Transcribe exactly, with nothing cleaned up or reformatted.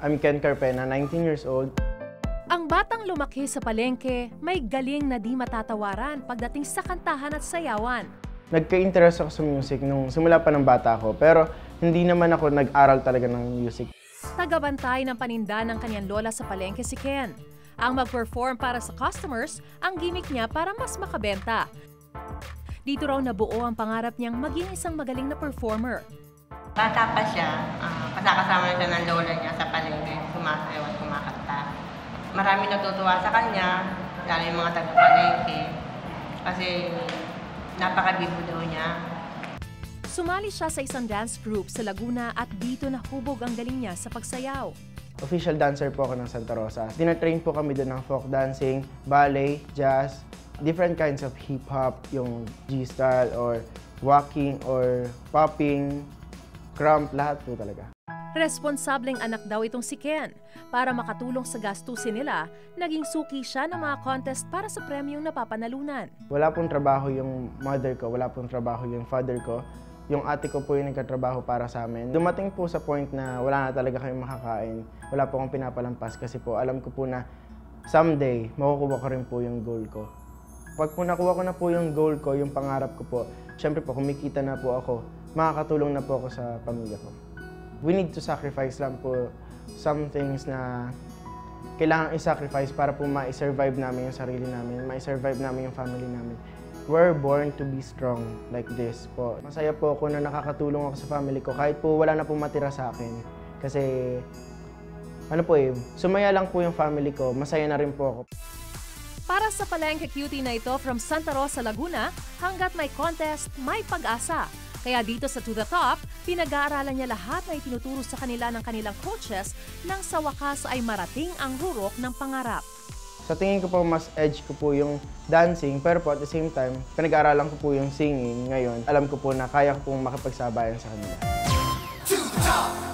I'm Ken Carpena, nineteen years old. Ang batang lumaki sa palengke, may galing na di matatawaran pagdating sa kantahan at sayawan. Nagka-interest ako sa music nung simula pa ng bata ako, pero hindi naman ako nag-aral talaga ng music. Tagabantay ng paninda ng kanyang lola sa palengke si Ken. Ang mag-perform para sa customers, ang gimmick niya para mas makabenta. Dito raw nabuo ang pangarap niyang maging isang magaling na performer. Bata pa siya, uh, kasakasama siya ng lola niya sa palengke, sumasayaw at kumakanta. Marami natutuwa sa kanya, lalo yung mga taga-palengke, kasi napakabibo daw niya. Sumali siya sa isang dance group sa Laguna at dito nahubog ang galing niya sa pagsayaw. Official dancer po ako ng Santa Rosa. Dina-train po kami doon ng folk dancing, ballet, jazz, different kinds of hip-hop, yung G-style or walking or popping, crump, lahat po talaga. Responsableng anak daw itong si Ken. Para makatulong sa gastusin nila, naging suki siya ng mga contest para sa premyong napapanalunan. Wala pong trabaho yung mother ko, wala pong trabaho yung father ko. Yung ate ko po yung nagkatrabaho para sa amin. Dumating po sa point na wala na talaga kayong makakain. Wala po akong pinapalampas kasi po alam ko po na someday makukuha ko rin po yung goal ko. Pag po nakuha ko na po yung goal ko, yung pangarap ko po, syempre po kumikita na po ako, makakatulong na po ako sa pamilya ko. We need to sacrifice lang po some things na kailangan i-sacrifice para po ma-survive namin yung sarili namin, ma-survive namin yung family namin. We're born to be strong like this po. Masaya po ako na nakakatulong ako sa family ko kahit po wala na po matira sa akin. Kasi ano po eh, sumaya lang po yung family ko, masaya na rin po ako. Para sa palengke cutie na ito from Santa Rosa, Laguna, hanggat may contest, may pag-asa. Kaya dito sa To The Top, pinag-aaralan niya lahat na itinuturo sa kanila ng kanilang coaches nang sa wakas ay marating ang rurok ng pangarap. Sa tingin ko po, mas edge ko po yung dancing, pero po at the same time, pinag-aaralan ko po yung singing ngayon. Alam ko po na kaya ko pong makipagsabayan sa kanila. To the top!